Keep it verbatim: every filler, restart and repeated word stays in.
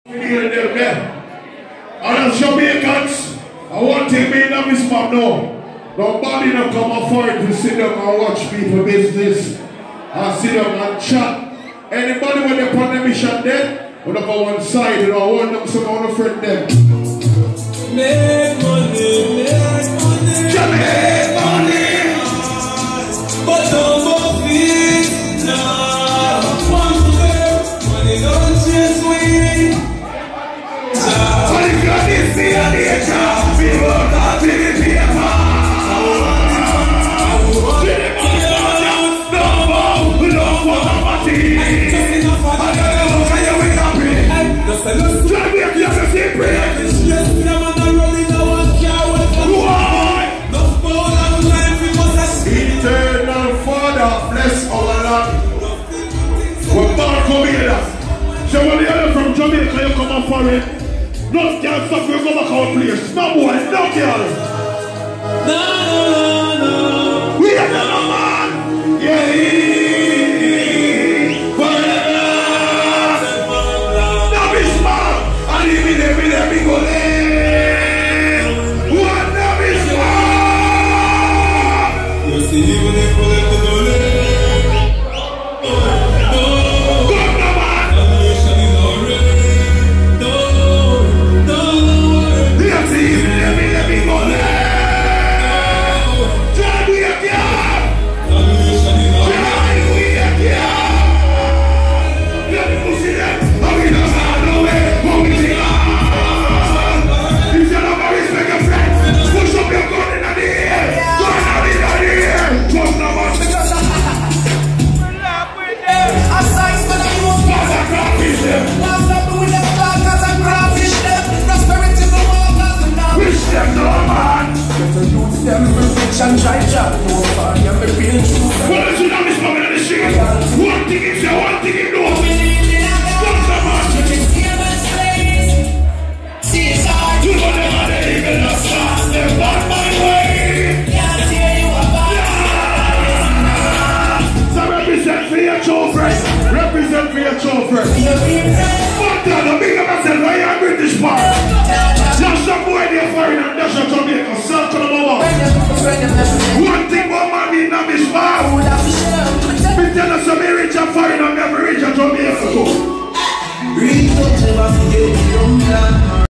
And as Jamaicans, I want to be in this map now. Nobody don't come afford to sit down and watch people business and sit down and chat. Anybody when they put the mission dead, we don't go one side, you know, I want them some other friend them. Make money, make money, make money, but don't go feet now. One girl, money don't chase me. But if you did see a nature, people can't see the paper. No more, no more party. I don't know how you wake up in. Try to make you have a secret. Eternal Father, bless our land. We're back over here. So when the other from Jamaica, you come up for it. No girl, stop, you go back out, please. No boy, no girl. No, no, no. We are the man. Yeah. Forever. Now be smart. And even if we let me go there. What now be smart? You see, even if we let me go there. And try to chat to us, and you're feeling true. Well, it's not this moment in the street. One thing is there, one thing you know. Stop the man. See, it's hard to go down the even the stars, they're on my way. Can't hear you about. So represent for your children. Represent for your children.